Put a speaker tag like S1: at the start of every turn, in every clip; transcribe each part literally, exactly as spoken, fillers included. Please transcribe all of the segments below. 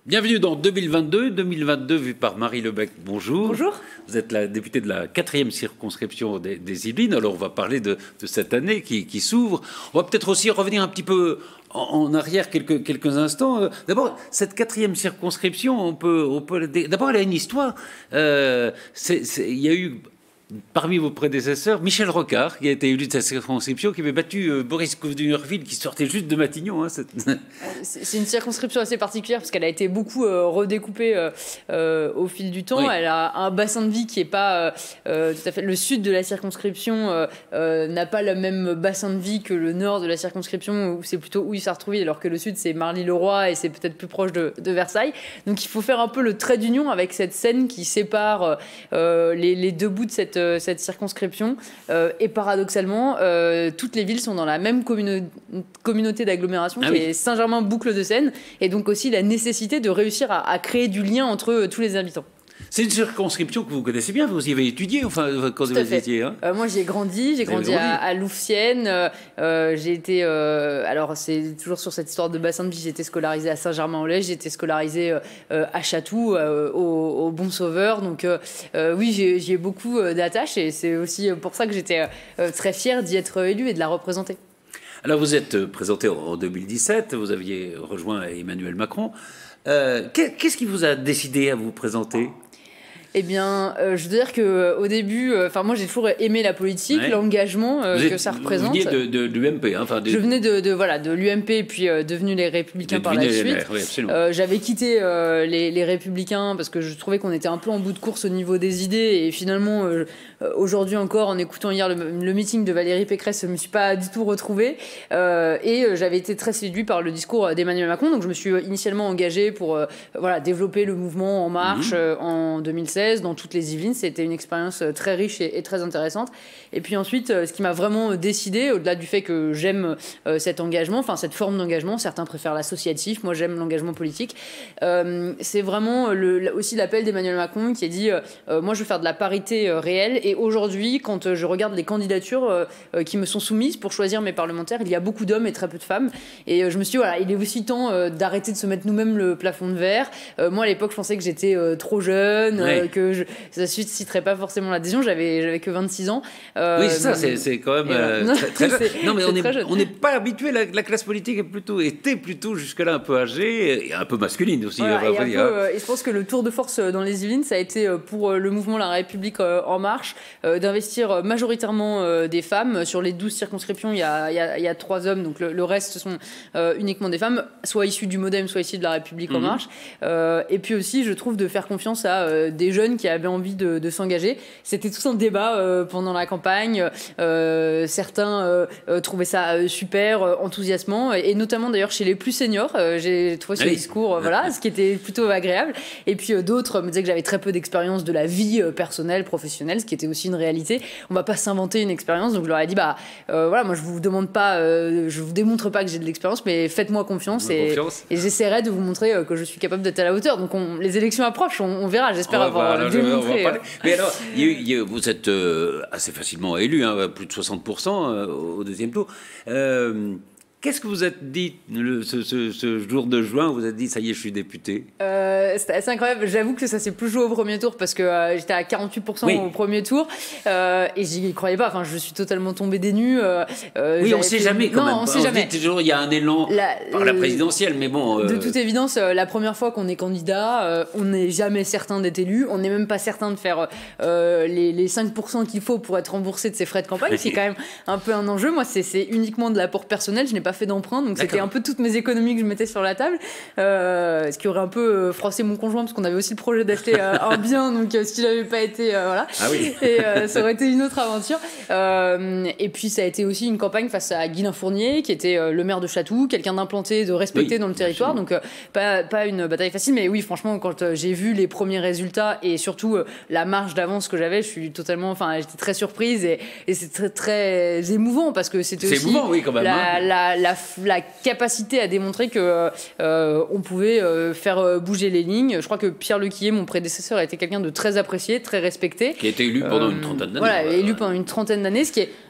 S1: Bienvenue dans deux mille vingt-deux, deux mille vingt-deux vu par Marie Lebec. Bonjour.
S2: Bonjour.
S1: Vous êtes la députée de la quatrième circonscription des, des Yvelines. Alors on va parler de, de cette année qui, qui s'ouvre. On va peut-être aussi revenir un petit peu en, en arrière quelques, quelques instants. D'abord, cette quatrième circonscription, on peut, on peut d'abord elle a une histoire. Euh, c'est, c'est, il y a eu parmi vos prédécesseurs, Michel Rocard, qui a été élu de sa circonscription, qui avait battu euh, Boris Couvdurville, qui sortait juste de Matignon. Hein,
S2: c'est une circonscription assez particulière, parce qu'elle a été beaucoup euh, redécoupée euh, euh, au fil du temps. Oui. Elle a un bassin de vie qui n'est pas euh, tout à fait... Le sud de la circonscription euh, euh, n'a pas le même bassin de vie que le nord de la circonscription, où c'est plutôt Ouille-Sartrouville, alors que le sud, c'est Marly-le-Roi, et c'est peut-être plus proche de, de Versailles. Donc il faut faire un peu le trait d'union avec cette Seine qui sépare euh, les, les deux bouts de cette cette circonscription euh, et paradoxalement euh, toutes les villes sont dans la même communo communauté d'agglomération ah qui oui. est Saint-Germain-Boucles-de-Seine, et donc aussi la nécessité de réussir à, à créer du lien entre euh, tous les habitants.
S1: C'est une circonscription que vous connaissez bien, vous y avez étudié enfin, quand
S2: Tout
S1: vous étiez. Hein
S2: euh, moi j'ai grandi, j'ai grandi, grandi à, à Louvciennes, euh, j'ai été, euh, alors c'est toujours sur cette histoire de bassin de vie, j'ai été scolarisée à Saint-Germain-en-Laye, j'ai été scolarisée euh, à Chatou, euh, au, au Bon Sauveur, donc euh, euh, oui j'y ai beaucoup d'attaches, et c'est aussi pour ça que j'étais euh, très fière d'y être élue et de la représenter.
S1: Alors vous êtes présenté en deux mille dix-sept, vous aviez rejoint Emmanuel Macron. Euh, Qu'est-ce qui vous a décidé à vous présenter ?
S2: Eh bien, euh, je veux dire que au début, enfin euh, moi j'ai toujours aimé la politique, ouais. l'engagement euh, que ça représente.
S1: Vous veniez de, de, de l'U M P, hein, enfin. De...
S2: Je venais de, de voilà de l'U M P, puis euh, devenu les Républicains par la suite.
S1: Oui,
S2: euh, J'avais quitté euh, les, les Républicains parce que je trouvais qu'on était un peu en bout de course au niveau des idées, et finalement euh, aujourd'hui encore, en écoutant hier le, le meeting de Valérie Pécresse, je me suis pas du tout retrouvée, euh, et euh, j'avais été très séduit par le discours d'Emmanuel Macron, donc je me suis initialement engagée pour euh, voilà développer le mouvement En Marche mmh. euh, en deux mille seize. Dans toutes les Yvelines. C'était une expérience très riche et, et très intéressante. Et puis ensuite, ce qui m'a vraiment décidé, au-delà du fait que j'aime euh, cet engagement, enfin cette forme d'engagement, certains préfèrent l'associatif, moi j'aime l'engagement politique, euh, c'est vraiment le, aussi l'appel d'Emmanuel Macron qui a dit euh, moi je veux faire de la parité euh, réelle, et aujourd'hui quand euh, je regarde les candidatures euh, euh, qui me sont soumises pour choisir mes parlementaires, il y a beaucoup d'hommes et très peu de femmes, et euh, je me suis dit voilà, il est aussi temps euh, d'arrêter de se mettre nous-mêmes le plafond de verre. Euh, moi à l'époque je pensais que j'étais euh, trop jeune, ouais. euh, que je, ça ne susciterait pas forcément l'adhésion, j'avais j'avais que vingt-six ans.
S1: Euh, oui, c'est ça, c'est quand même euh,
S2: non,
S1: très, très jeune. Non, mais on n'est pas habitué, la, la classe politique est plutôt, était plutôt jusque-là un peu âgée et un peu masculine aussi.
S2: Voilà, et, un peu, euh, et je pense que le tour de force dans les Yvelines, ça a été pour le mouvement La République En Marche euh, d'investir majoritairement euh, des femmes. Sur les douze circonscriptions, il y a, il y a, il y a trois hommes, donc le, le reste sont euh, uniquement des femmes, soit issus du MoDem, soit issus de La République mmh. En Marche. Euh, et puis aussi, je trouve, de faire confiance à euh, des jeunes qui avaient envie de, de s'engager. C'était tout un débat euh, pendant la campagne. Euh, certains euh, euh, trouvaient ça euh, super euh, enthousiasmant, et, et notamment d'ailleurs chez les plus seniors. Euh, j'ai trouvé ce oui. discours, euh, voilà, ce qui était plutôt agréable. Et puis euh, d'autres me disaient que j'avais très peu d'expérience de la vie euh, personnelle, professionnelle, ce qui était aussi une réalité. On va pas s'inventer une expérience, donc je leur ai dit bah euh, voilà, moi je vous demande pas, euh, je vous démontre pas que j'ai de l'expérience, mais faites-moi confiance, et, et j'essaierai de vous montrer euh, que je suis capable d'être à la hauteur. Donc on, les élections approchent, on, on verra. J'espère oh, avoir voilà, démontré.
S1: Euh... Mais alors, il y a, il y a, vous êtes euh, assez facilement élu, hein, plus de soixante pour cent euh, au deuxième tour. Euh, Qu'est-ce que vous êtes dit le, ce, ce, ce jour de juin? Vous êtes dit, ça y est, je suis député.
S2: euh, C'était assez incroyable. J'avoue que ça s'est plus joué au premier tour, parce que euh, j'étais à quarante-huit pour cent oui. au premier tour, euh, et j'y croyais pas. Enfin, je suis totalement tombée des nues. Euh,
S1: oui, on ne sait jamais quand
S2: non,
S1: même.
S2: On sait jamais.
S1: Toujours, il y a un élan la, par la présidentielle, mais bon. Euh...
S2: De toute évidence, euh, la première fois qu'on est candidat, euh, on n'est jamais certain d'être élu. On n'est même pas certain de faire euh, les, les cinq pour cent qu'il faut pour être remboursé de ses frais de campagne. C'est quand même un peu un enjeu. Moi, c'est uniquement de l'apport personnel. Je n'ai pas fait d'emprunt, donc c'était un peu toutes mes économies que je mettais sur la table, euh, ce qui aurait un peu euh, froissé mon conjoint, parce qu'on avait aussi le projet d'acheter euh, un bien, donc euh, s'il n'avait pas été euh, voilà,
S1: ah oui.
S2: et euh, ça aurait été une autre aventure. Euh, et puis ça a été aussi une campagne face à Guylain Fournier, qui était euh, le maire de Chatou, quelqu'un d'implanté, de respecté oui, dans le territoire, donc euh, pas, pas une bataille facile, mais oui, franchement, quand euh, j'ai vu les premiers résultats et surtout euh, la marge d'avance que j'avais, je suis totalement, enfin, j'étais très surprise, et, et c'est très, très émouvant, parce que c'était aussi
S1: émouvant, oui, quand même,
S2: la,
S1: hein.
S2: la, la, la capacité à démontrer que euh, on pouvait euh, faire bouger les lignes. Je crois que Pierre Lequillier, mon prédécesseur, a été quelqu'un de très apprécié, très respecté.
S1: Qui a été élu pendant euh, une trentaine d'années.
S2: Voilà, élu pendant une trentaine d'années, ce qui est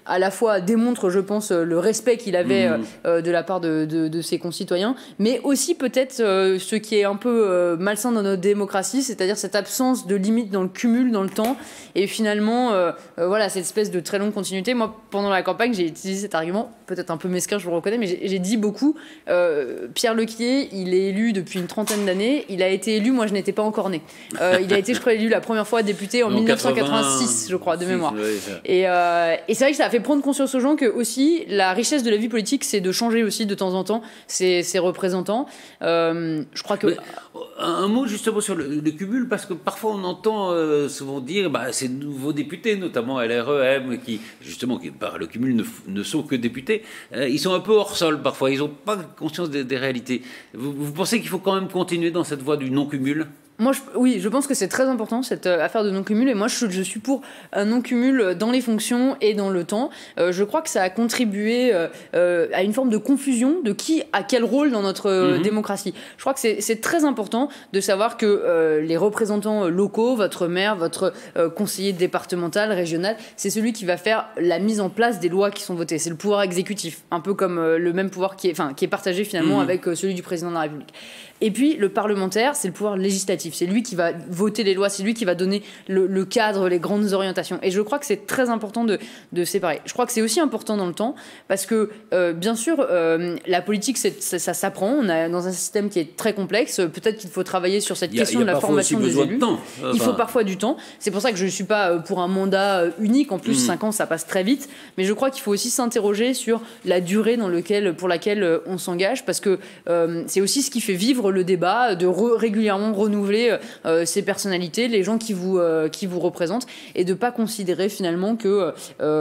S2: à la fois démontre, je pense, le respect qu'il avait mmh. euh, de la part de, de, de ses concitoyens, mais aussi peut-être euh, ce qui est un peu euh, malsain dans notre démocratie, c'est-à-dire cette absence de limite dans le cumul, dans le temps, et finalement, euh, euh, voilà, cette espèce de très longue continuité. Moi, pendant la campagne, j'ai utilisé cet argument, peut-être un peu mesquin, je vous le reconnais, mais j'ai dit beaucoup, euh, Pierre Lequier, il est élu depuis une trentaine d'années, il a été élu, moi je n'étais pas encore né. Euh, il a été, je crois, élu la première fois député en, en mille neuf cent quatre-vingt-six, je crois, de mémoire. Ouais, et, euh, et c'est vrai que ça a fait prendre conscience aux gens que aussi la richesse de la vie politique, c'est de changer aussi de temps en temps ses, ses représentants. Euh, je crois que
S1: mais, un mot justement sur le, le cumul, parce que parfois on entend euh, souvent dire, bah, ces nouveaux députés, notamment L R E M, qui justement qui par le cumul ne, ne sont que députés, euh, ils sont un peu hors sol parfois. Ils n'ont pas conscience des, des réalités. Vous, vous pensez qu'il faut quand même continuer dans cette voie du non-cumul ?
S2: Moi, je, oui, je pense que c'est très important cette euh, affaire de non-cumul, et moi je, je suis pour un non-cumul dans les fonctions et dans le temps. Euh, je crois que ça a contribué euh, euh, à une forme de confusion de qui a quel rôle dans notre euh, mmh. démocratie. Je crois que c'est très important de savoir que euh, les représentants locaux, votre maire, votre euh, conseiller départemental, régional, c'est celui qui va faire la mise en place des lois qui sont votées. C'est le pouvoir exécutif, un peu comme euh, le même pouvoir qui est, enfin, qui est partagé finalement mmh. avec euh, celui du président de la République. Et puis, le parlementaire, c'est le pouvoir législatif. C'est lui qui va voter les lois, c'est lui qui va donner le, le cadre, les grandes orientations. Et je crois que c'est très important de, de séparer. Je crois que c'est aussi important dans le temps, parce que, euh, bien sûr, euh, la politique, ça, ça s'apprend. On est dans un système qui est très complexe. Peut-être qu'il faut travailler sur cette question
S1: y a, y a
S2: de la formation des élus.
S1: De temps. Enfin...
S2: Il faut parfois du temps. C'est pour ça que je ne suis pas pour un mandat unique. En plus, mmh. cinq ans, ça passe très vite. Mais je crois qu'il faut aussi s'interroger sur la durée dans lequel, pour laquelle on s'engage, parce que euh, c'est aussi ce qui fait vivre le débat, de re régulièrement renouveler euh, ces personnalités, les gens qui vous, euh, qui vous représentent, et de ne pas considérer finalement que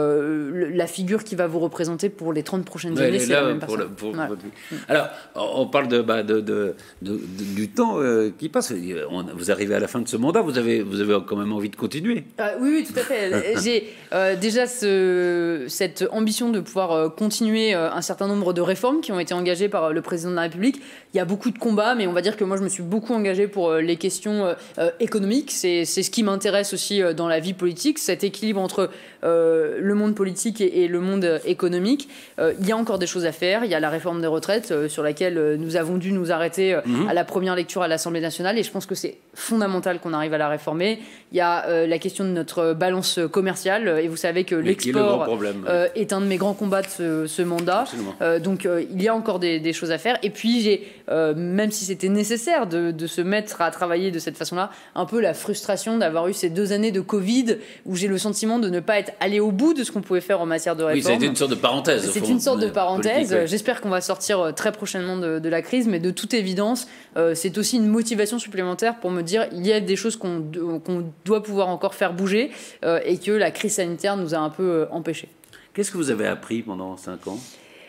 S2: euh, la figure qui va vous représenter pour les trente prochaines ouais, années, c'est la même personne. Le, pour voilà.
S1: Alors, on parle de, bah, de, de, de, de, du temps euh, qui passe. On, vous arrivez à la fin de ce mandat, vous avez, vous avez quand même envie de continuer.
S2: Euh, oui, oui, tout à fait. J'ai euh, déjà ce, cette ambition de pouvoir euh, continuer euh, un certain nombre de réformes qui ont été engagées par euh, le président de la République. Il y a beaucoup de combats, mais on va dire que moi, je me suis beaucoup engagée pour euh, les questions euh, économiques. C'est ce qui m'intéresse aussi euh, dans la vie politique, cet équilibre entre euh, le monde politique et, et le monde économique. Euh, il y a encore des choses à faire. Il y a la réforme des retraites euh, sur laquelle euh, nous avons dû nous arrêter euh, mmh. à la première lecture à l'Assemblée nationale, et je pense que c'est fondamental qu'on arrive à la réformer. Il y a euh, la question de notre balance commerciale, et vous savez que l'export euh, est un de mes grands combats de ce, ce mandat. Euh, donc euh, il y a encore des, des choses à faire. Et puis j'ai Euh, même si c'était nécessaire de, de se mettre à travailler de cette façon-là, un peu la frustration d'avoir eu ces deux années de Covid où j'ai le sentiment de ne pas être allé au bout de ce qu'on pouvait faire en matière de réforme.
S1: Oui, ça a été une sorte de parenthèse.
S2: C'est une sorte de parenthèse. Ouais. J'espère qu'on va sortir très prochainement de, de la crise, mais de toute évidence, euh, c'est aussi une motivation supplémentaire pour me dire il y a des choses qu'on qu'on doit pouvoir encore faire bouger euh, et que la crise sanitaire nous a un peu euh, empêchés.
S1: Qu'est-ce que vous avez appris pendant cinq ans ?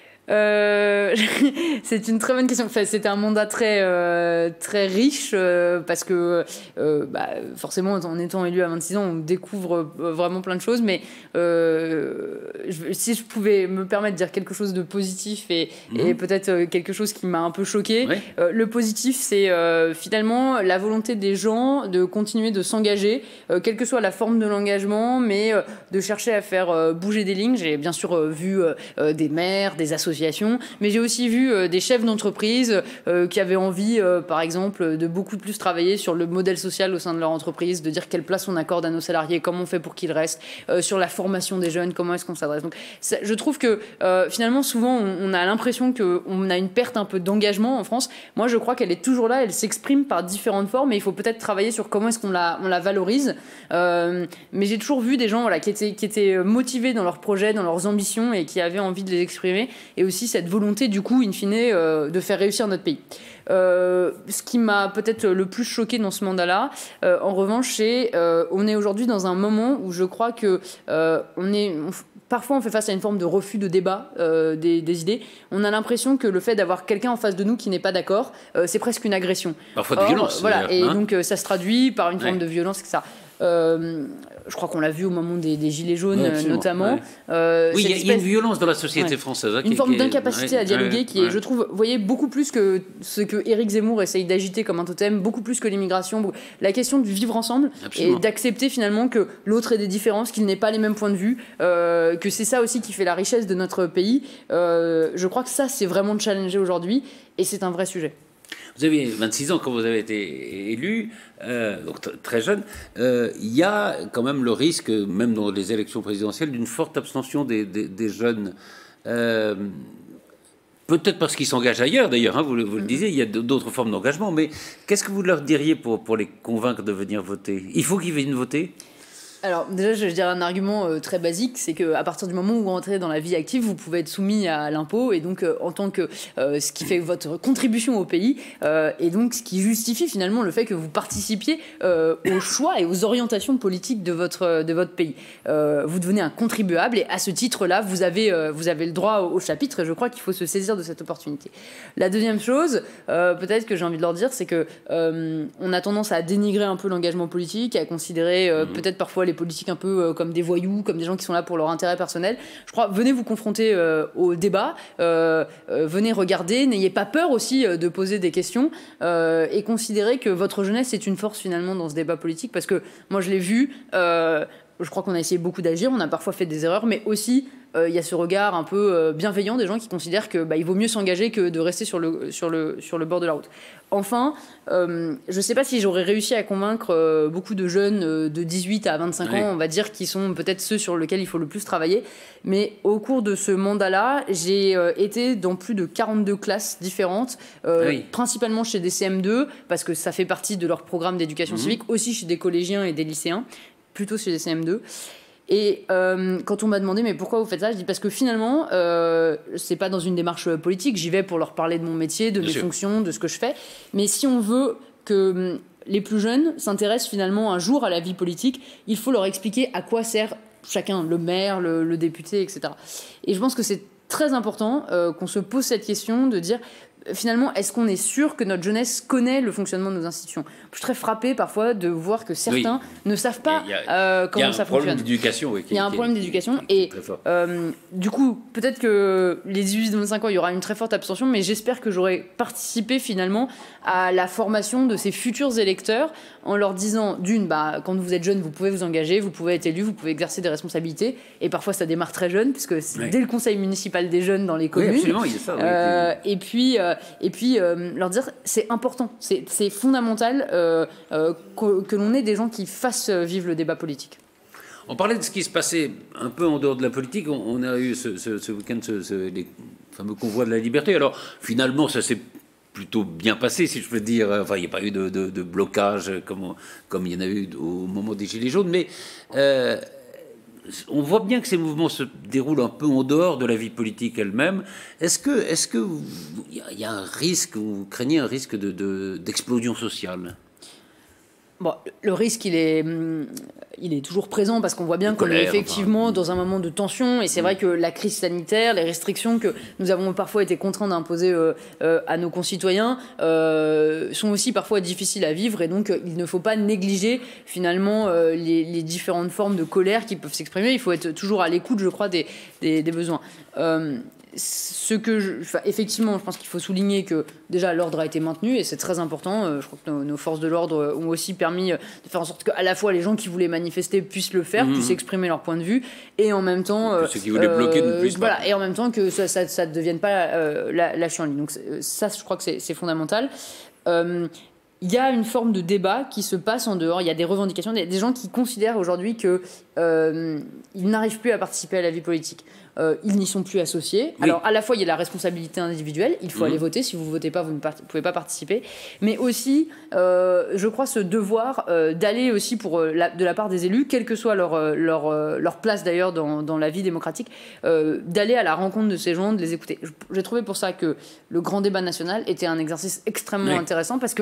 S2: Euh, c'est une très bonne question. Enfin, c'était un mandat très, euh, très riche euh, parce que euh, bah, forcément, en étant élu à vingt-six ans, on découvre vraiment plein de choses. Mais euh, je, si je pouvais me permettre de dire quelque chose de positif et, mmh. et peut-être quelque chose qui m'a un peu choqué, oui. euh, le positif, c'est euh, finalement la volonté des gens de continuer de s'engager, euh, quelle que soit la forme de l'engagement, mais euh, de chercher à faire euh, bouger des lignes. J'ai bien sûr euh, vu euh, des maires, des associations, mais j'ai aussi vu euh, des chefs d'entreprise euh, qui avaient envie, euh, par exemple, de beaucoup plus travailler sur le modèle social au sein de leur entreprise, de dire quelle place on accorde à nos salariés, comment on fait pour qu'ils restent, euh, sur la formation des jeunes, comment est-ce qu'on s'adresse. Donc, ça, je trouve que euh, finalement, souvent, on, on a l'impression qu'on a une perte un peu d'engagement en France. Moi, je crois qu'elle est toujours là, elle s'exprime par différentes formes, et il faut peut-être travailler sur comment est-ce qu'on la, on la valorise. Euh, mais j'ai toujours vu des gens voilà, qui, étaient, qui étaient motivés dans leurs projets, dans leurs ambitions, et qui avaient envie de les exprimer. Et aussi cette volonté, du coup, in fine, euh, de faire réussir notre pays. Euh, ce qui m'a peut-être le plus choqué dans ce mandat-là, euh, en revanche, c'est euh, on est aujourd'hui dans un moment où je crois que euh, on est... On, Parfois, on fait face à une forme de refus de débat euh, des, des idées. On a l'impression que le fait d'avoir quelqu'un en face de nous qui n'est pas d'accord, euh, c'est presque une agression.
S1: Parfois de Or, violence.
S2: Voilà, et
S1: hein
S2: donc euh, ça se traduit par une forme ouais. de violence, et cetera. Euh, je crois qu'on l'a vu au moment des, des Gilets jaunes, ouais, notamment.
S1: Ouais.
S2: Euh,
S1: oui, il y, espèce... y a une violence dans la société ouais. française. Hein,
S2: une
S1: qui,
S2: forme
S1: qui
S2: d'incapacité
S1: ouais,
S2: à dialoguer
S1: ouais,
S2: qui est,
S1: ouais.
S2: je trouve, vous voyez, beaucoup plus que ce que Éric Zemmour essaye d'agiter comme un totem, beaucoup plus que l'immigration. La question du vivre ensemble Absolument. Et d'accepter finalement que l'autre ait des différences, qu'il n'ait pas les mêmes points de vue, euh, que c'est ça aussi qui fait la richesse de notre pays. Euh, je crois que ça, c'est vraiment challengé aujourd'hui et c'est un vrai sujet.
S1: Vous avez vingt-six ans quand vous avez été élu, euh, donc très jeune. Euh, il y a quand même le risque, même dans les élections présidentielles, d'une forte abstention des, des, des jeunes. Euh, Peut-être parce qu'ils s'engagent ailleurs, d'ailleurs, hein, vous, vous le disiez, il y a d'autres formes d'engagement. Mais qu'est-ce que vous leur diriez pour, pour les convaincre de venir voter? Il faut qu'ils viennent voter?
S2: Alors déjà, je dirais un argument euh, très basique, c'est qu'à partir du moment où vous entrez dans la vie active, vous pouvez être soumis à l'impôt, et donc euh, en tant que euh, ce qui fait votre contribution au pays, euh, et donc ce qui justifie finalement le fait que vous participiez euh, aux choix et aux orientations politiques de votre, de votre pays. Euh, vous devenez un contribuable, et à ce titre-là, vous avez, euh, vous avez le droit au, au chapitre, et je crois qu'il faut se saisir de cette opportunité. La deuxième chose, euh, peut-être que j'ai envie de leur dire, c'est que euh, on a tendance à dénigrer un peu l'engagement politique, à considérer euh, mmh. peut-être parfois les politiques un peu euh, comme des voyous, comme des gens qui sont là pour leur intérêt personnel. Je crois, venez vous confronter euh, au débat, euh, euh, venez regarder, n'ayez pas peur aussi euh, de poser des questions euh, et considérez que votre jeunesse est une force finalement dans ce débat politique, parce que moi je l'ai vu, euh, je crois qu'on a essayé beaucoup d'agir, on a parfois fait des erreurs, mais aussi il euh, y a ce regard un peu euh, bienveillant des gens qui considèrent que bah, il vaut mieux s'engager que de rester sur le, sur le, sur le bord de la route. Enfin, euh, je ne sais pas si j'aurais réussi à convaincre euh, beaucoup de jeunes euh, de dix-huit à vingt-cinq oui. ans, on va dire, qui sont peut-être ceux sur lesquels il faut le plus travailler. Mais au cours de ce mandat-là, j'ai euh, été dans plus de quarante-deux classes différentes, euh, oui. principalement chez des C M deux, parce que ça fait partie de leur programme d'éducation mmh. civique, aussi chez des collégiens et des lycéens, plutôt chez des C M deux. Et euh, quand on m'a demandé mais pourquoi vous faites ça, je dis parce que finalement euh, c'est pas dans une démarche politique, j'y vais pour leur parler de mon métier, de Bien mes sûr. fonctions, de ce que je fais. Mais si on veut que les plus jeunes s'intéressent finalement un jour à la vie politique, il faut leur expliquer à quoi sert chacun, le maire, le, le député, et cetera. Et je pense que c'est très important euh, qu'on se pose cette question de dire finalement, est-ce qu'on est sûr que notre jeunesse connaît le fonctionnement de nos institutions? Je suis très frappée parfois de voir que certains oui. ne savent pas a, euh, comment ça fonctionne.
S1: Il y a un problème d'éducation. Oui,
S2: il y a un problème d'éducation. Et euh, du coup, peut-être que les dix-huit vingt-cinq ans, il y aura une très forte abstention, mais j'espère que j'aurai participé finalement à la formation de ces futurs électeurs en leur disant, d'une, bah, quand vous êtes jeune, vous pouvez vous engager, vous pouvez être élu, vous pouvez exercer des responsabilités. Et parfois, ça démarre très jeune, puisque c'est oui. dès le conseil municipal des jeunes dans les communes.
S1: Oui, absolument, il y a ça. Oui,
S2: euh, et puis... Euh, Et puis, euh, leur dire, c'est important, c'est, c'est fondamental euh, euh, que, que l'on ait des gens qui fassent vivre le débat politique.
S1: On parlait de ce qui se passait un peu en dehors de la politique. On, on a eu ce, ce, ce week-end ce, ce, les fameux convois de la liberté. Alors, finalement, ça s'est plutôt bien passé, si je peux dire. Enfin, il n'y a pas eu de, de, de blocage comme, comme il y en a eu au moment des Gilets jaunes. Mais... Euh, on voit bien que ces mouvements se déroulent un peu en dehors de la vie politique elle-même. Est-ce que, est-ce que il y a un risque, vous craignez un risque de, de, d'explosion sociale?
S2: Bon, le risque, il est, il est toujours présent parce qu'on voit bien qu'on est effectivement enfin, dans un moment de tension. Et c'est mmh. vrai que la crise sanitaire, les restrictions que nous avons parfois été contraints d'imposer euh, euh, à nos concitoyens euh, sont aussi parfois difficiles à vivre. Et donc, il ne faut pas négliger finalement euh, les, les différentes formes de colère qui peuvent s'exprimer. Il faut être toujours à l'écoute, je crois, des, des, des besoins. Euh, Ce que je, enfin, effectivement, je pense qu'il faut souligner que déjà l'ordre a été maintenu et c'est très important. Je crois que nos, nos forces de l'ordre ont aussi permis de faire en sorte qu'à la fois les gens qui voulaient manifester puissent le faire, mmh. puissent exprimer leur point de vue, et en même temps,
S1: que ceux qui voulaient euh, bloquer ne puissent
S2: voilà,
S1: pas.
S2: Et en même temps que ça, ça, ça ne devienne pas euh, la, la chienlit. Donc ça, je crois que c'est, c'est fondamental. Euh, Il y a une forme de débat qui se passe en dehors. Il y a des revendications, des, des gens qui considèrent aujourd'hui qu'ils euh, n'arrivent plus à participer à la vie politique. Euh, ils n'y sont plus associés. Oui. Alors, à la fois, il y a la responsabilité individuelle. Il faut mmh. aller voter. Si vous ne votez pas, vous ne part- pouvez pas participer. Mais aussi, euh, je crois, ce devoir euh, d'aller aussi pour, euh, la, de la part des élus, quelle que soit leur, euh, leur, euh, leur place d'ailleurs dans, dans la vie démocratique, euh, d'aller à la rencontre de ces gens, de les écouter. J'ai trouvé pour ça que le grand débat national était un exercice extrêmement oui. intéressant parce qu'il faisait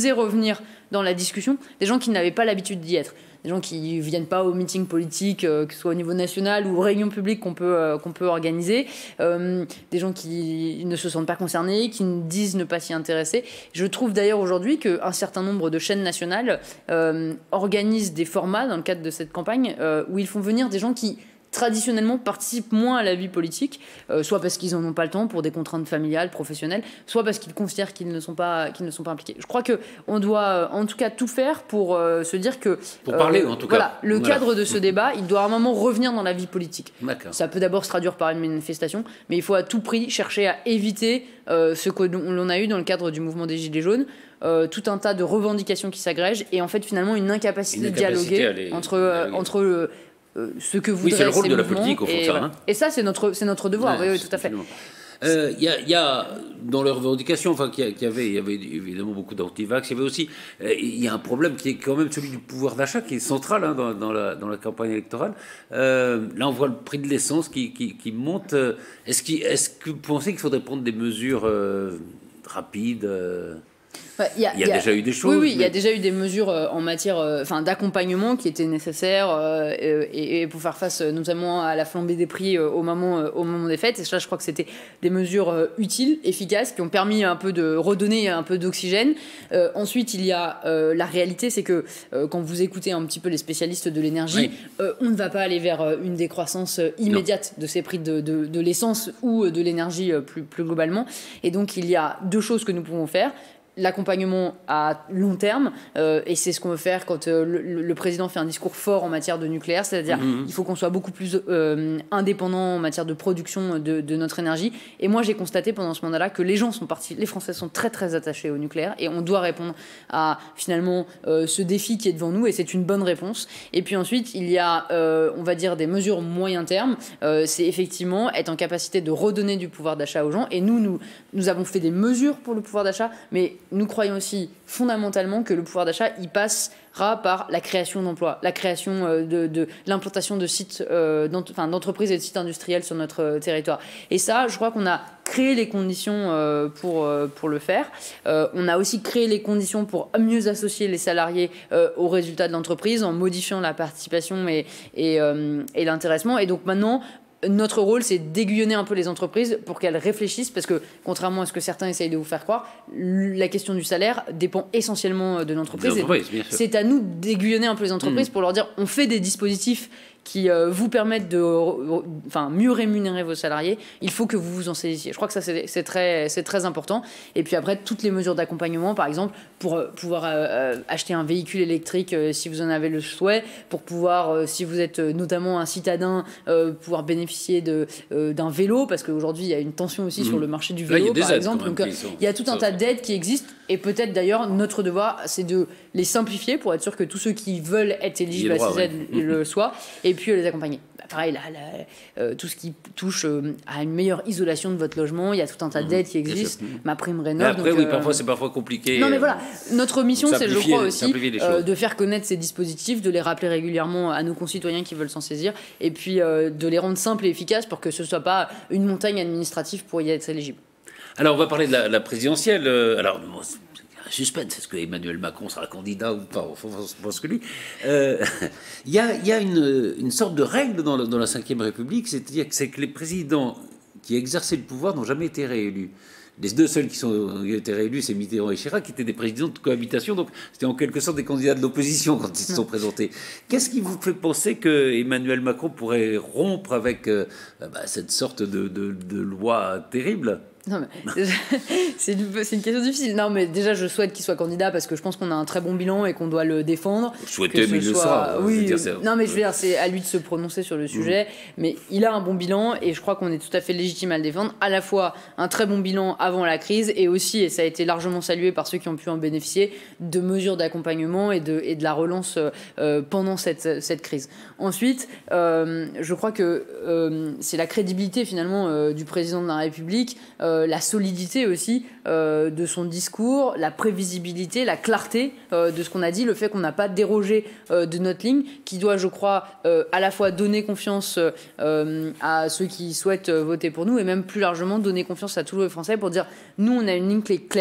S2: oser revenir dans la discussion, des gens qui n'avaient pas l'habitude d'y être. Des gens qui ne viennent pas aux meetings politiques, euh, que ce soit au niveau national ou aux réunions publiques qu'on peut, euh, qu'on peut organiser, euh, des gens qui ne se sentent pas concernés, qui disent ne pas s'y intéresser. Je trouve d'ailleurs aujourd'hui qu'un certain nombre de chaînes nationales euh, organisent des formats dans le cadre de cette campagne euh, où ils font venir des gens qui traditionnellement participent moins à la vie politique, euh, soit parce qu'ils n'en ont pas le temps pour des contraintes familiales, professionnelles, soit parce qu'ils considèrent qu'ils ne sont pas, qu'ils ne sont pas impliqués. Je crois qu'on doit euh, en tout cas tout faire pour euh, se dire que
S1: pour euh, parler, en tout
S2: voilà,
S1: cas.
S2: le
S1: voilà.
S2: cadre de ce débat, il doit à un moment revenir dans la vie politique. Ça peut d'abord se traduire par une manifestation, mais il faut à tout prix chercher à éviter euh, ce que l'on a eu dans le cadre du mouvement des Gilets jaunes. Euh, tout un tas de revendications qui s'agrègent et en fait finalement une incapacité, une incapacité de dialoguer les... entre, euh, entre euh, ce que voudrait
S1: oui, c'est le rôle
S2: ces
S1: de la
S2: mouvements,
S1: politique, au fond,
S2: et,
S1: ça.
S2: voilà.
S1: Hein.
S2: Et ça, c'est notre, c'est notre devoir, ouais, oui, oui, tout à fait.
S1: Il euh, y, y a, dans leurs revendications, enfin, qu'il y, y, avait, y avait évidemment beaucoup d'antivax, il y avait aussi, il euh, y a un problème qui est quand même celui du pouvoir d'achat, qui est central hein, dans, dans, la, dans la campagne électorale. Euh, là, on voit le prix de l'essence qui, qui, qui monte. Est-ce, qu est-ce que vous pensez qu'il faudrait prendre des mesures euh, rapides euh
S2: Ouais, y a,
S1: il y a, y a déjà eu des choses.
S2: Oui, oui,
S1: mais...
S2: il y a déjà eu des mesures euh, en matière euh, d'accompagnement qui étaient nécessaires euh, et, et pour faire face euh, notamment à la flambée des prix euh, au, moment, euh, au moment des fêtes. Et ça, je crois que c'était des mesures euh, utiles, efficaces, qui ont permis un peu de redonner un peu d'oxygène. Euh, ensuite, il y a euh, la réalité, c'est que euh, quand vous écoutez un petit peu les spécialistes de l'énergie, oui. euh, on ne va pas aller vers une décroissance immédiate non. de ces prix de, de, de l'essence ou de l'énergie plus, plus globalement. Et donc, il y a deux choses que nous pouvons faire. L'accompagnement à long terme, euh, et c'est ce qu'on veut faire quand euh, le, le président fait un discours fort en matière de nucléaire, c'est-à-dire mmh. il faut qu'on soit beaucoup plus euh, indépendant en matière de production de, de notre énergie. Et moi, j'ai constaté pendant ce mandat-là que les gens sont partis, les Français sont très très attachés au nucléaire, et on doit répondre à finalement euh, ce défi qui est devant nous, et c'est une bonne réponse. Et puis ensuite, il y a, euh, on va dire, des mesures moyen terme. Euh, c'est effectivement être en capacité de redonner du pouvoir d'achat aux gens. Et nous, nous, nous avons fait des mesures pour le pouvoir d'achat, mais nous croyons aussi fondamentalement que le pouvoir d'achat, il passera par la création d'emplois, la création euh, de, de l'implantation de sites, euh, d'ent enfin, d'entreprises et de sites industriels sur notre euh, territoire. Et ça, je crois qu'on a créé les conditions euh, pour, euh, pour le faire. Euh, on a aussi créé les conditions pour mieux associer les salariés euh, aux résultats de l'entreprise en modifiant la participation et, et, euh, et l'intéressement. Et donc maintenant, notre rôle, c'est d'aiguillonner un peu les entreprises pour qu'elles réfléchissent, parce que, contrairement à ce que certains essayent de vous faire croire, la question du salaire dépend essentiellement de l'entreprise. C'est à nous d'aiguillonner un peu les entreprises mmh. pour leur dire, on fait des dispositifs qui euh, vous permettent de euh, enfin, mieux rémunérer vos salariés, il faut que vous vous en saisissiez. Je crois que ça, c'est très, très important. Et puis après, toutes les mesures d'accompagnement, par exemple, pour euh, pouvoir euh, acheter un véhicule électrique euh, si vous en avez le souhait, pour pouvoir, euh, si vous êtes euh, notamment un citadin, euh, pouvoir bénéficier de, euh, d'un vélo, parce qu'aujourd'hui, il y a une tension aussi mmh. sur le marché du vélo, Là, par exemple. Donc, euh, il y a tout un tas d'aides qui existent. Et peut-être d'ailleurs, notre devoir, c'est de les simplifier pour être sûr que tous ceux qui veulent être éligibles à ces aides ouais. le soient. Et puis les accompagner. Bah, pareil, là, là, euh, tout ce qui touche euh, à une meilleure isolation de votre logement, il y a tout un tas d'aides qui existent. Ma prime rénov.
S1: Après,
S2: donc,
S1: oui,
S2: euh...
S1: parfois c'est parfois compliqué.
S2: Non, mais voilà, notre mission, c'est, je crois aussi, euh, de faire connaître ces dispositifs, de les rappeler régulièrement à nos concitoyens qui veulent s'en saisir, et puis euh, de les rendre simples et efficaces pour que ce ne soit pas une montagne administrative pour y être éligible.
S1: Alors, on va parler de la, la présidentielle. Alors, bon, suspense, est-ce que Emmanuel Macron sera candidat ou pas? Enfin, on pense que lui. Il euh, y a, y a une, une sorte de règle dans, le, dans la cinquième République, c'est-à-dire que, c'est que les présidents qui exerçaient le pouvoir n'ont jamais été réélus. Les deux seuls qui, sont, qui ont été réélus, c'est Mitterrand et Chirac, qui étaient des présidents de cohabitation, donc c'était en quelque sorte des candidats de l'opposition quand ils se sont présentés. Qu'est-ce qui vous fait penser que Emmanuel Macron pourrait rompre avec euh, bah, cette sorte de, de, de loi terrible ?
S2: Non, mais c'est une, une question difficile. Non, mais déjà, je souhaite qu'il soit candidat parce que je pense qu'on a un très bon bilan et qu'on doit le défendre.
S1: Vous souhaitez, mais il le sera.
S2: Oui, dire, non, mais je veux dire, c'est à lui de se prononcer sur le sujet. Mmh. Mais il a un bon bilan et je crois qu'on est tout à fait légitime à le défendre. À la fois un très bon bilan avant la crise et aussi, et ça a été largement salué par ceux qui ont pu en bénéficier, de mesures d'accompagnement et de, et de la relance euh, pendant cette, cette crise. Ensuite, euh, je crois que euh, c'est la crédibilité finalement euh, du président de la République. Euh, la solidité aussi euh, de son discours, la prévisibilité, la clarté euh, de ce qu'on a dit, le fait qu'on n'a pas dérogé euh, de notre ligne, qui doit, je crois, euh, à la fois donner confiance euh, à ceux qui souhaitent voter pour nous et même plus largement donner confiance à tous les Français pour dire nous, on a une ligne qui est claire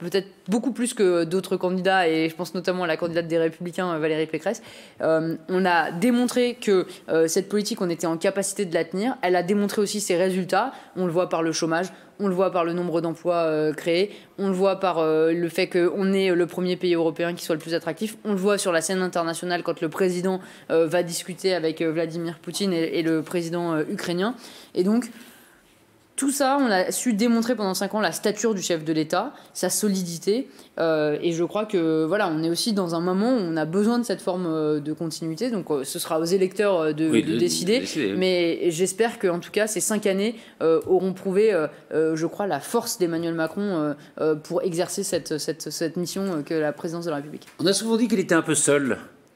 S2: peut-être beaucoup plus que d'autres candidats, et je pense notamment à la candidate des Républicains, Valérie Pécresse. Euh, on a démontré que euh, cette politique, on était en capacité de la tenir. Elle a démontré aussi ses résultats. On le voit par le chômage, on le voit par le nombre d'emplois euh, créés, on le voit par euh, le fait qu'on est le premier pays européen qui soit le plus attractif, on le voit sur la scène internationale quand le président euh, va discuter avec euh, Vladimir Poutine et, et le président euh, ukrainien. Et donc, tout ça, on a su démontrer pendant cinq ans la stature du chef de l'État, sa solidité. Euh, et je crois que voilà, on est aussi dans un moment où on a besoin de cette forme euh, de continuité. Donc euh, ce sera aux électeurs de, oui, de, de décider. De décider. Mais j'espère qu'en tout cas, ces cinq années euh, auront prouvé, euh, euh, je crois, la force d'Emmanuel Macron euh, euh, pour exercer cette, cette, cette mission euh, que la présidence de la République.
S1: On a souvent dit qu'il était un peu seul.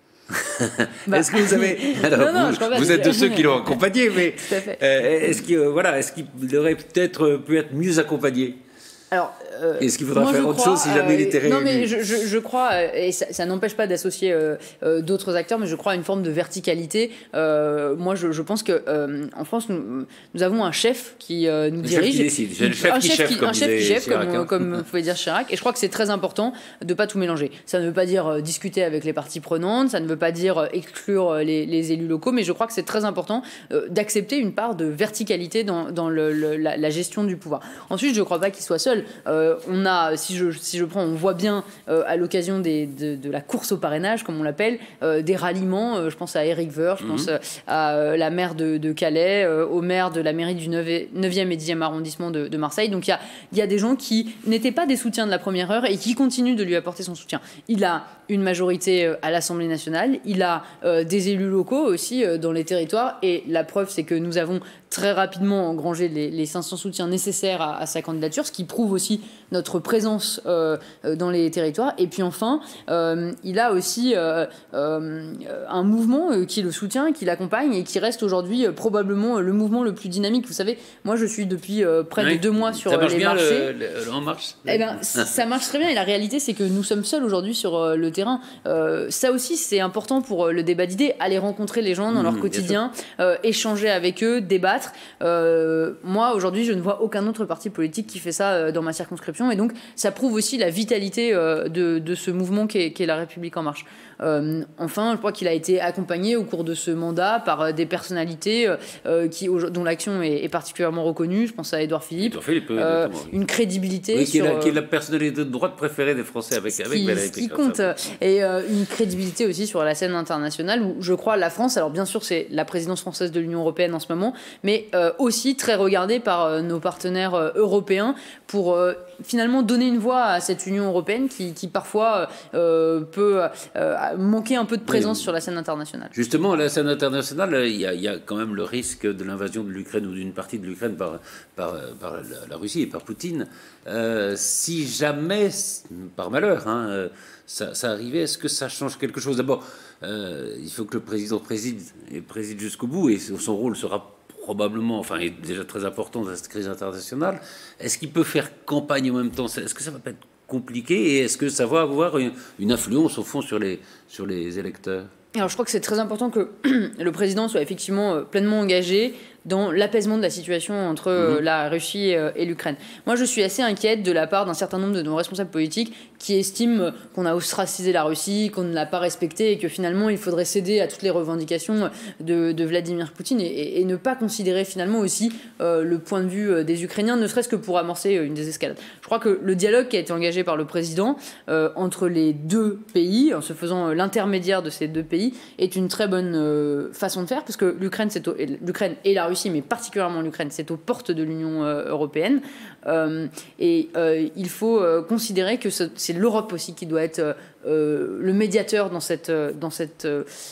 S1: Bah. Est-ce que vous avez alors, non, non, vous, pas, vous êtes de ceux qui l'ont accompagné, mais euh, est-ce qu'il euh, voilà, est-ce qu'il aurait peut-être pu être mieux accompagné?
S2: Alors, euh,
S1: est-ce qu'il faudra moi, faire autre crois, chose si jamais euh, il était réélu?
S2: Non, mais je, je, je crois, et ça, ça n'empêche pas d'associer euh, euh, d'autres acteurs, mais je crois à une forme de verticalité. Euh, moi, je, je pense que euh, en France, nous, nous avons un chef qui euh, nous
S1: le
S2: dirige.
S1: Chef qui décide. Le chef
S2: un
S1: qui
S2: chef
S1: chef,
S2: qui,
S1: comme
S2: un chef qui chef,
S1: Chirac,
S2: comme,
S1: hein.
S2: comme vous pouvez dire Chirac. Et je crois que c'est très important de pas tout mélanger. Ça ne veut pas dire euh, discuter avec les parties prenantes, ça ne veut pas dire euh, exclure euh, les, les élus locaux, mais je crois que c'est très important euh, d'accepter une part de verticalité dans, dans le, le, la, la gestion du pouvoir. Ensuite, je ne crois pas qu'il soit seul. Euh, on a, si je, si je prends, on voit bien euh, à l'occasion des, de, de la course au parrainage, comme on l'appelle, euh, des ralliements. Euh, je pense à Éric Woerth, je mmh. pense euh, à euh, la maire de, de Calais, euh, au maire de la mairie du neuvième et dixième arrondissement de, de Marseille. Donc il y a, y a des gens qui n'étaient pas des soutiens de la première heure et qui continuent de lui apporter son soutien. Il a une majorité à l'Assemblée nationale, il a euh, des élus locaux aussi euh, dans les territoires, et la preuve, c'est que nous avons très rapidement engrangé les, les cinq cents soutiens nécessaires à, à sa candidature, ce qui prouve aussi notre présence euh, dans les territoires. Et puis enfin, euh, il a aussi euh, euh, un mouvement qui le soutient, qui l'accompagne et qui reste aujourd'hui euh, probablement le mouvement le plus dynamique. Vous savez, moi je suis depuis euh, près oui. de deux mois sur
S1: ça marche
S2: les
S1: bien
S2: marchés.
S1: Le, le, le En Marche.
S2: Eh ben, ça marche très bien, et la réalité c'est que nous sommes seuls aujourd'hui sur euh, le terrain. Euh, ça aussi c'est important pour euh, le débat d'idées, aller rencontrer les gens dans mmh, leur quotidien, euh, échanger avec eux, débattre. Euh, moi aujourd'hui je ne vois aucun autre parti politique qui fait ça euh, dans ma circonscription, et donc ça prouve aussi la vitalité euh, de, de ce mouvement qu'est, qu'est La République En Marche. Euh, enfin, je crois qu'il a été accompagné au cours de ce mandat par euh, des personnalités euh, qui, dont l'action est, est particulièrement reconnue. Je pense à Édouard Philippe.
S1: Édouard Philippe
S2: euh, une crédibilité.
S1: Oui, qui,
S2: sur,
S1: est la, qui est la personnalité de droite préférée des Français avec, avec
S2: qui,
S1: Valérie
S2: Ce qui
S1: Pécresse.
S2: compte. Et euh, une crédibilité aussi sur la scène internationale où je crois la France, alors bien sûr c'est la présidence française de l'Union européenne en ce moment, mais euh, aussi très regardée par euh, nos partenaires euh, européens pour euh, finalement donner une voix à cette Union européenne qui, qui parfois euh, peut euh, manquer un peu de présence oui, sur la scène internationale.
S1: Justement, à la scène internationale, il y a, il y a quand même le risque de l'invasion de l'Ukraine ou d'une partie de l'Ukraine par, par, par la, la Russie et par Poutine. Euh, si jamais, par malheur, hein, ça, ça arrivait, est-ce que ça change quelque chose? D'abord, euh, il faut que le président préside et préside jusqu'au bout, et son rôle sera probablement, enfin, est déjà très important dans cette crise internationale. Est-ce qu'il peut faire campagne en même temps? Est-ce que ça va pas être compliqué, et est-ce que ça va avoir une, une influence au fond sur les, sur les électeurs?
S2: Alors je crois que c'est très important que le président soit effectivement pleinement engagé dans l'apaisement de la situation entre mmh. la Russie et l'Ukraine. Moi, je suis assez inquiète de la part d'un certain nombre de nos responsables politiques qui estiment qu'on a ostracisé la Russie, qu'on ne l'a pas respectée, et que finalement, il faudrait céder à toutes les revendications de, de Vladimir Poutine, et, et ne pas considérer finalement aussi euh, le point de vue des Ukrainiens, ne serait-ce que pour amorcer une désescalade. Je crois que le dialogue qui a été engagé par le président euh, entre les deux pays, en se faisant l'intermédiaire de ces deux pays, est une très bonne euh, façon de faire, parce que l'Ukraine, c'est au, l'Ukraine et la Russie, mais particulièrement l'Ukraine, c'est aux portes de l'Union euh, européenne. Euh, et euh, il faut euh, considérer que c'est l'Europe aussi qui doit être euh, le médiateur dans cette, dans, cette,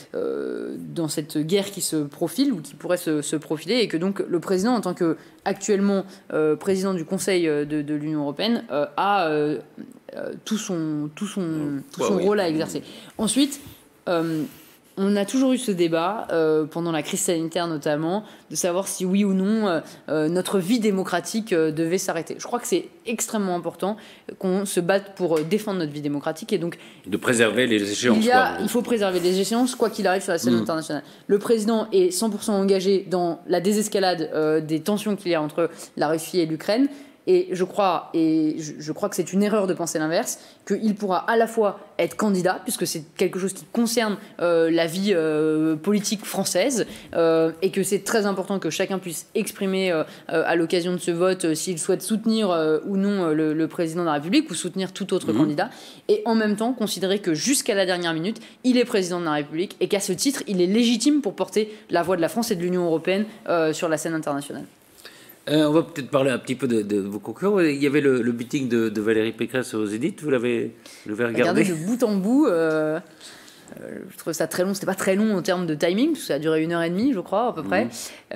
S2: euh, dans cette guerre qui se profile, ou qui pourrait se, se profiler, et que donc le président, en tant que actuellement euh, président du Conseil de, de l'Union européenne, euh, a euh, tout son, tout son, tout son ouais, rôle oui. à exercer. Ensuite, euh, on a toujours eu ce débat, euh, pendant la crise sanitaire notamment, de savoir si oui ou non euh, euh, notre vie démocratique euh, devait s'arrêter. Je crois que c'est extrêmement important qu'on se batte pour défendre notre vie démocratique, et donc
S1: de préserver les échéances.
S2: Il, y a, il faut préserver les échéances, quoi qu'il arrive sur la scène mmh. internationale. Le président est cent pour cent engagé dans la désescalade euh, des tensions qu'il y a entre la Russie et l'Ukraine. Et je crois, et je, je crois que c'est une erreur de penser l'inverse, qu'il pourra à la fois être candidat, puisque c'est quelque chose qui concerne euh, la vie euh, politique française, euh, et que c'est très important que chacun puisse exprimer euh, euh, à l'occasion de ce vote euh, s'il souhaite soutenir euh, ou non euh, le, le président de la République ou soutenir tout autre mmh. candidat, et en même temps considérer que jusqu'à la dernière minute, il est président de la République et qu'à ce titre, il est légitime pour porter la voix de la France et de l'Union européenne euh, sur la scène internationale.
S1: Euh, on va peut-être parler un petit peu de, de vos concurrents. Il y avait le, le meeting de, de Valérie Pécresse au Zénith. Vous l'avez regardé?
S2: Regardé de bout en bout. Euh, euh, je trouve ça très long. C'était pas très long en termes de timing, parce que ça a duré une heure et demie, je crois, à peu près. Mmh.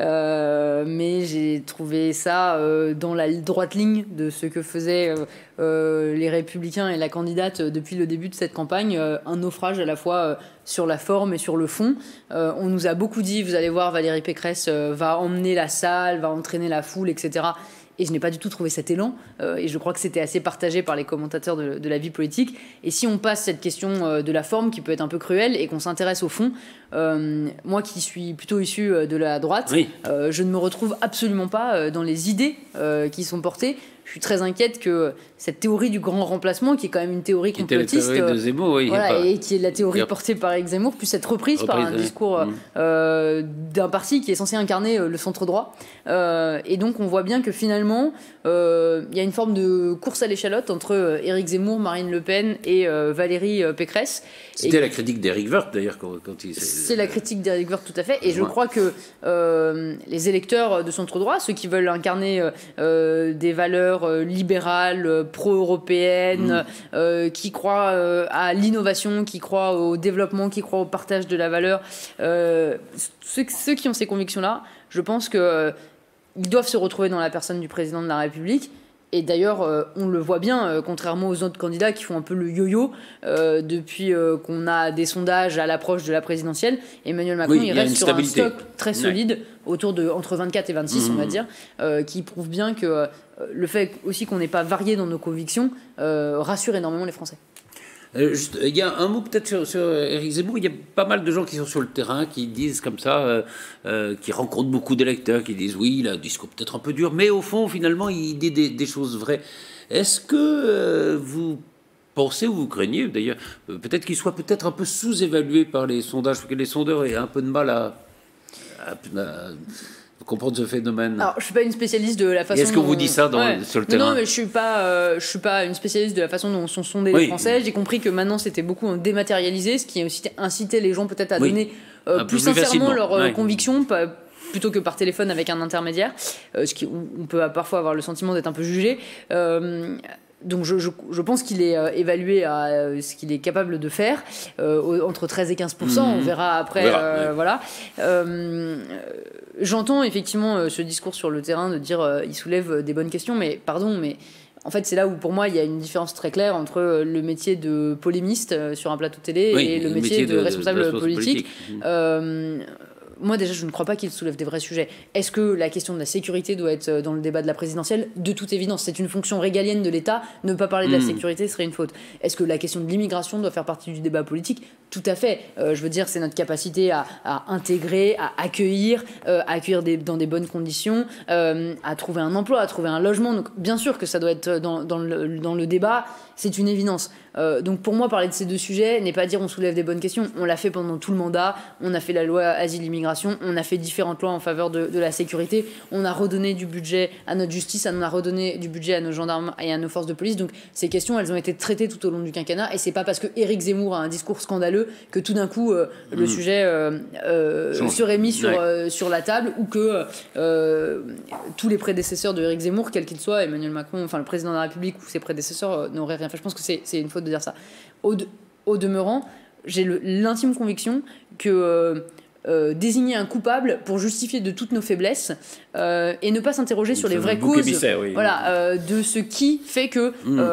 S2: Euh, mais j'ai trouvé ça euh, dans la droite ligne de ce que faisaient euh, euh, les Républicains et la candidate depuis le début de cette campagne. Euh, un naufrage à la fois euh, sur la forme et sur le fond. Euh, on nous a beaucoup dit, vous allez voir, Valérie Pécresse euh, va emmener la salle, va entraîner la foule, et cetera. Et je n'ai pas du tout trouvé cet élan. Euh, et je crois que c'était assez partagé par les commentateurs de, de la vie politique. Et si on passe cette question euh, de la forme, qui peut être un peu cruelle, et qu'on s'intéresse au fond, euh, moi qui suis plutôt issu de la droite, oui. euh, je ne me retrouve absolument pas dans les idées euh, qui sont portées. Je suis très inquiète que cette théorie du grand remplacement, qui est quand même une théorie
S1: qui
S2: complotiste,
S1: était la théorie de Zemmour, oui,
S2: voilà,
S1: pas...
S2: et qui est la théorie portée par Éric Zemmour, puisse être reprise, reprise par un oui. discours mmh. euh, d'un parti qui est censé incarner le centre droit. Euh, et donc on voit bien que finalement, il euh, y a une forme de course à l'échalote entre Éric Zemmour, Marine Le Pen et euh, Valérie Pécresse.
S1: C'était
S2: et
S1: la critique d'Éric Woerth d'ailleurs quand, quand il.
S2: C'est la critique d'Éric Woerth, tout à fait. Et ouais. je crois que euh, les électeurs de centre droit, ceux qui veulent incarner euh, des valeurs libérales, pro-européennes, mmh. euh, qui croient euh, à l'innovation, qui croient au développement, qui croient au partage de la valeur, euh, ceux, ceux qui ont ces convictions-là, je pense qu'ils euh, doivent se retrouver dans la personne du président de la République. Et d'ailleurs, euh, on le voit bien, euh, contrairement aux autres candidats qui font un peu le yo-yo, euh, depuis euh, qu'on a des sondages à l'approche de la présidentielle, Emmanuel Macron, oui, il reste sur stabilité. un stock très solide, ouais. autour de entre vingt-quatre et vingt-six, mmh. on va dire, euh, qui prouve bien que euh, le fait aussi qu'on n'est pas varié dans nos convictions euh, rassure énormément les Français.
S1: Euh, juste, il y a un mot peut-être sur, sur Éric Zemmour. Il y a pas mal de gens qui sont sur le terrain, qui disent comme ça, euh, euh, qui rencontrent beaucoup d'électeurs, qui disent oui, il a un discours peut-être un peu dur, mais au fond, finalement, il dit des, des choses vraies. Est-ce que euh, vous pensez ou vous craignez, d'ailleurs, euh, peut-être qu'il soit peut-être un peu sous-évalué par les sondages, parce que les sondeurs aient un peu de mal à... à, à comprendre ce phénomène.
S2: Alors, je suis pas une spécialiste de la façon.
S1: Est-ce qu'on
S2: dont...
S1: vous dit ça dans,
S2: ouais.
S1: sur le terrain?
S2: Non, mais je suis pas, euh, je suis pas une spécialiste de la façon dont sont sondés oui. les Français. J'ai compris que maintenant c'était beaucoup dématérialisé, ce qui a aussi incité les gens peut-être à oui. donner euh, plus, plus sincèrement leurs ouais. convictions, pas, plutôt que par téléphone avec un intermédiaire, euh, ce qui on peut parfois avoir le sentiment d'être un peu jugé. Euh, Donc je, je, je pense qu'il est euh, évalué à euh, ce qu'il est capable de faire, euh, entre treize et quinze pour cent, mmh. on verra après. On verra, euh, ouais. voilà. euh, J'entends effectivement euh, ce discours sur le terrain de dire euh, il soulève des bonnes questions, mais pardon, mais en fait c'est là où pour moi il y a une différence très claire entre le métier de polémiste euh, sur un plateau télé oui, et le, le métier, métier de, de responsable de, de politique. politique. Euh, Moi, déjà, je ne crois pas qu'il soulève des vrais sujets. Est-ce que la question de la sécurité doit être dans le débat de la présidentielle? De toute évidence, c'est une fonction régalienne de l'État. Ne pas parler de la mmh. sécurité serait une faute. Est-ce que la question de l'immigration doit faire partie du débat politique? Tout à fait. Euh, je veux dire, c'est notre capacité à, à intégrer, à accueillir, euh, à accueillir des, dans des bonnes conditions, euh, à trouver un emploi, à trouver un logement. Donc, bien sûr que ça doit être dans, dans, le, dans le débat. C'est une évidence. Euh, donc pour moi, parler de ces deux sujets n'est pas dire on soulève des bonnes questions. On l'a fait pendant tout le mandat. On a fait la loi asile-immigration. On a fait différentes lois en faveur de, de la sécurité. On a redonné du budget à notre justice. On a redonné du budget à nos gendarmes et à nos forces de police. Donc ces questions, elles ont été traitées tout au long du quinquennat. Et c'est pas parce que Éric Zemmour a un discours scandaleux que tout d'un coup euh, mmh. le sujet euh, euh, serait mis sur, ouais. euh, sur la table, ou que euh, tous les prédécesseurs de Éric Zemmour, quels qu'ils soient, Emmanuel Macron, enfin le président de la République ou ses prédécesseurs, euh, n'auraient rien fait. Je pense que c'est, c'est une faute de dire ça. Au, de, au demeurant, j'ai le, l'intime conviction que euh, euh, désigner un coupable pour justifier de toutes nos faiblesses euh, et ne pas s'interroger sur les vraies causes
S1: émissaire, oui.
S2: voilà, euh, de ce qui fait que mmh. euh,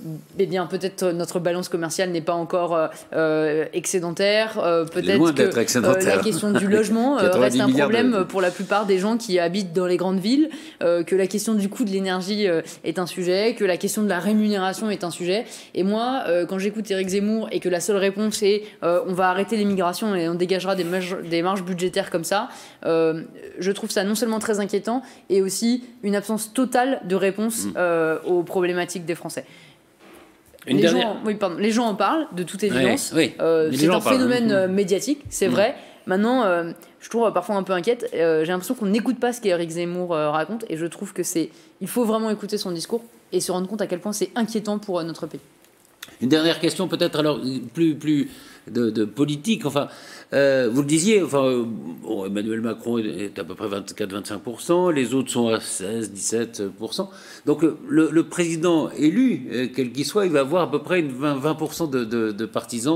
S2: eh bien, peut-être notre balance commerciale n'est pas encore euh, excédentaire. Euh, peut-être
S1: loin
S2: que
S1: d'être excédentaire.
S2: Euh, la question du logement euh, reste un problème de... pour la plupart des gens qui habitent dans les grandes villes, euh, que la question du coût de l'énergie euh, est un sujet, que la question de la rémunération est un sujet. Et moi, euh, quand j'écoute Éric Zemmour et que la seule réponse est euh, on va arrêter l'immigration et on dégagera des marges, des marges budgétaires comme ça, euh, je trouve ça non seulement très inquiétant et aussi une absence totale de réponse euh, aux problématiques des Français.
S1: Une
S2: les,
S1: dernière...
S2: gens, oui, pardon, les gens en parlent, de toute évidence.
S1: Oui, oui.
S2: Euh, c'est un phénomène
S1: parlent.
S2: médiatique, c'est mmh. vrai. Maintenant, euh, je trouve parfois un peu inquiète. Euh, j'ai l'impression qu'on n'écoute pas ce qu'Éric Zemmour euh, raconte. Et je trouve que c'est... Il faut vraiment écouter son discours et se rendre compte à quel point c'est inquiétant pour euh, notre pays.
S1: Une dernière question peut-être alors plus, plus de, de politique. Enfin, euh, vous le disiez, enfin, euh, bon, Emmanuel Macron est à peu près vingt-quatre à vingt-cinq pour cent, les autres sont à seize à dix-sept pour cent. Donc le, le président élu, euh, quel qu'il soit, il va avoir à peu près une vingt pour cent de, de, de partisans.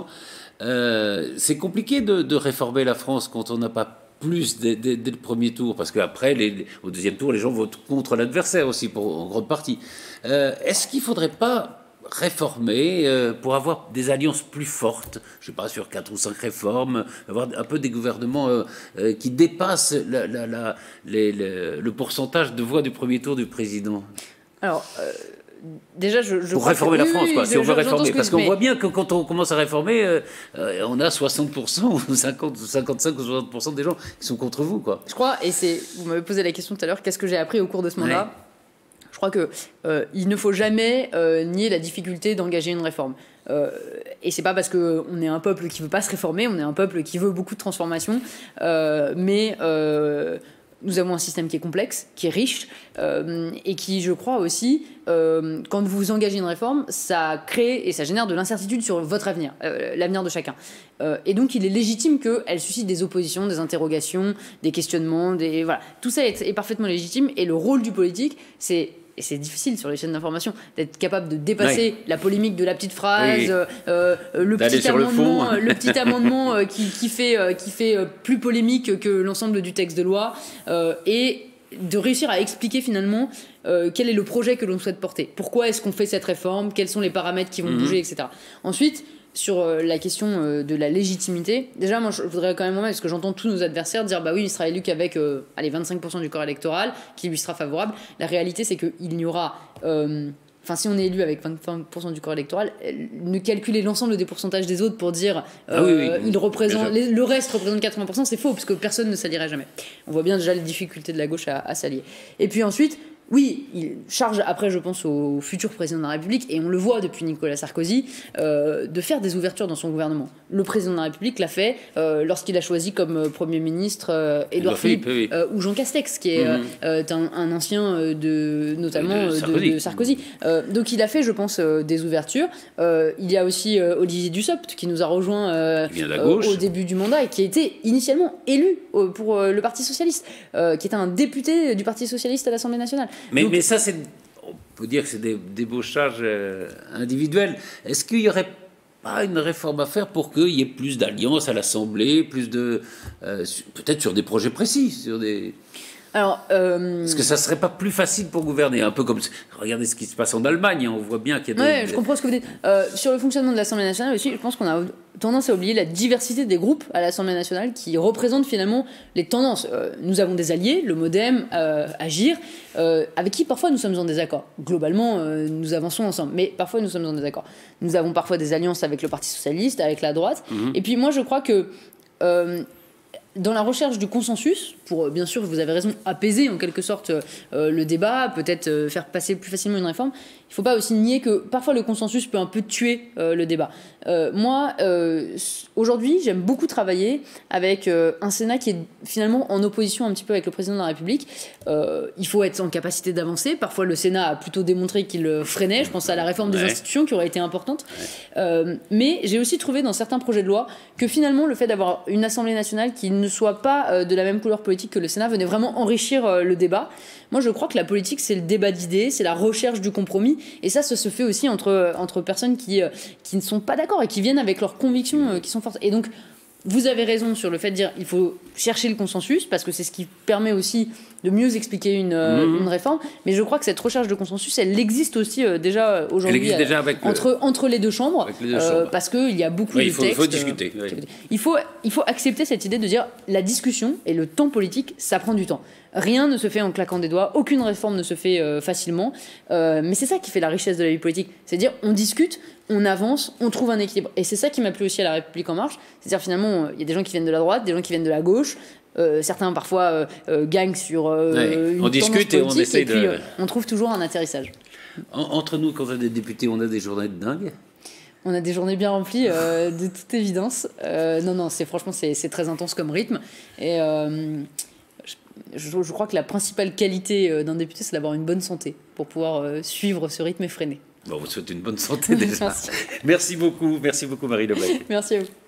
S1: Euh, c'est compliqué de, de réformer la France quand on n'a pas plus dès, dès, dès le premier tour, parce qu'après, les, au deuxième tour, les gens votent contre l'adversaire aussi, pour, en grande partie. Euh, est-ce qu'il ne faudrait pas réformer euh, pour avoir des alliances plus fortes, je ne sais pas, sur quatre ou cinq réformes, avoir un peu des gouvernements euh, euh, qui dépassent la, la, la, les, les, le pourcentage de voix du premier tour du président?
S2: Alors... Euh... Déjà, je, je
S1: pour réformer
S2: que,
S1: la France,
S2: oui,
S1: quoi,
S2: oui,
S1: si on veut réformer. Parce qu'on
S2: mais...
S1: voit bien que quand on commence à réformer, euh, euh, on a soixante pour cent ou cinquante, cinquante-cinq ou soixante pour cent des gens qui sont contre vous, quoi.
S2: Je crois, et c'est, vous m'avez posé la question tout à l'heure, qu'est-ce que j'ai appris au cours de ce mandat? Ouais. Je crois qu'il euh, ne faut jamais euh, nier la difficulté d'engager une réforme. Euh, et c'est pas parce qu'on est un peuple qui veut pas se réformer, on est un peuple qui veut beaucoup de transformation, euh, mais... Euh, nous avons un système qui est complexe, qui est riche, euh, et qui, je crois aussi, euh, quand vous engagez une réforme, ça crée et ça génère de l'incertitude sur votre avenir, euh, l'avenir de chacun. Euh, et donc, il est légitime qu'elle suscite des oppositions, des interrogations, des questionnements, des voilà. Tout ça est, est parfaitement légitime. Et le rôle du politique, c'est et c'est difficile sur les chaînes d'information d'être capable de dépasser oui. la polémique de la petite phrase, oui. euh, le, petit amendement, le, le petit amendement euh, qui, qui fait, euh, qui fait euh, plus polémique que l'ensemble du texte de loi, euh, et de réussir à expliquer finalement euh, quel est le projet que l'on souhaite porter. Pourquoi est-ce qu'on fait cette réforme? Quels sont les paramètres qui vont mmh. bouger, et cetera. Ensuite, sur euh, la question euh, de la légitimité, déjà moi je voudrais quand même remettre, parce que j'entends tous nos adversaires dire bah oui, il sera élu qu'avec euh, allez, vingt-cinq pour cent du corps électoral qui lui sera favorable. La réalité c'est qu'il n'y aura euh, enfin si on est élu avec vingt-cinq pour cent du corps électoral, ne calculer l'ensemble des pourcentages des autres pour dire euh, ah oui, oui, il représente, les, le reste représente quatre-vingts pour cent, c'est faux, parce que personne ne s'allierait jamais. On voit bien déjà les difficultés de la gauche à, à s'allier. Et puis ensuite, oui, il charge, après je pense au futur président de la République, et on le voit depuis Nicolas Sarkozy, euh, de faire des ouvertures dans son gouvernement. Le président de la République l'a fait euh, lorsqu'il a choisi comme Premier ministre euh, Édouard Philippe, Philippe oui. euh, ou Jean Castex, qui est mmh. euh, un, un ancien de, notamment de Sarkozy. De, de Sarkozy. Euh, donc il a fait, je pense, euh, des ouvertures. Euh, il y a aussi euh, Olivier Dussopt, qui nous a rejoint euh, euh, au début du mandat, et qui a été initialement élu euh, pour euh, le Parti Socialiste, euh, qui était un député du Parti Socialiste à l'Assemblée nationale.
S1: Mais,
S2: Donc,
S1: mais ça, c'est, on peut dire que c'est des débauchages euh, individuels. Est-ce qu'il n'y aurait pas une réforme à faire pour qu'il y ait plus d'alliances à l'Assemblée, plus de, euh, peut-être sur des projets précis, sur des...
S2: Alors, euh...
S1: Est-ce que ça serait pas plus facile pour gouverner? Un peu comme, regardez ce qui se passe en Allemagne, on voit bien qu'il y a des...
S2: Oui, je comprends ce que vous dites. Euh, sur le fonctionnement de l'Assemblée nationale aussi, je pense qu'on a tendance à oublier la diversité des groupes à l'Assemblée nationale qui représentent finalement les tendances. Euh, nous avons des alliés, le MoDem, euh, Agir, euh, avec qui parfois nous sommes en désaccord. Globalement, euh, nous avançons ensemble, mais parfois nous sommes en désaccord. Nous avons parfois des alliances avec le Parti Socialiste, avec la droite, mmh. et puis moi je crois que... Euh, dans la recherche du consensus, pour, bien sûr, vous avez raison, apaiser en quelque sorte euh, le débat, peut-être euh, faire passer plus facilement une réforme, il ne faut pas aussi nier que parfois le consensus peut un peu tuer euh, le débat. Euh, moi, euh, aujourd'hui, j'aime beaucoup travailler avec euh, un Sénat qui est finalement en opposition un petit peu avec le président de la République. Euh, il faut être en capacité d'avancer. Parfois, le Sénat a plutôt démontré qu'il freinait. Je pense à la réforme des ouais. institutions qui aurait été importante. Ouais. Euh, mais j'ai aussi trouvé dans certains projets de loi que finalement, le fait d'avoir une Assemblée nationale qui ne soit pas euh, de la même couleur politique que le Sénat venait vraiment enrichir euh, le débat. Moi, je crois que la politique, c'est le débat d'idées, c'est la recherche du compromis. Et ça, ça se fait aussi entre, entre personnes qui, euh, qui ne sont pas d'accord et qui viennent avec leurs convictions euh, qui sont fortes. Et donc, vous avez raison sur le fait de dire qu'il faut chercher le consensus, parce que c'est ce qui permet aussi de mieux expliquer une, mmh. une réforme. Mais je crois que cette recherche de consensus, elle existe aussi euh, déjà aujourd'hui euh, entre, le... entre les deux chambres, les deux euh, chambres. Parce qu'il y a beaucoup
S1: oui,
S2: de
S1: il faut,
S2: textes.
S1: Il faut discuter.
S2: Euh,
S1: oui.
S2: il, faut, il faut accepter cette idée de dire la discussion et le temps politique, ça prend du temps. Rien ne se fait en claquant des doigts, aucune réforme ne se fait euh, facilement. Euh, mais c'est ça qui fait la richesse de la vie politique. C'est-à-dire, on discute, on avance, on trouve un équilibre. Et c'est ça qui m'a plu aussi à La République En Marche. C'est-à-dire, finalement, il y a des gens qui viennent de la droite, des gens qui viennent de la gauche. Euh, certains parfois euh, euh, gagnent sur euh,
S1: ouais.
S2: une
S1: on discute et on essaie
S2: et puis,
S1: de...
S2: euh, on trouve toujours un atterrissage.
S1: En, entre nous, quand on a des députés, on a des journées de dingue.
S2: On a des journées bien remplies, euh, de toute évidence. Euh, non, non, c'est franchement, c'est, c'est très intense comme rythme. Et euh, je, je crois que la principale qualité d'un député, c'est d'avoir une bonne santé pour pouvoir euh, suivre ce rythme effréné.
S1: Bon, on vous souhaite une bonne santé déjà. Merci. Merci beaucoup, merci beaucoup Marie Lebecq.
S2: Merci à vous.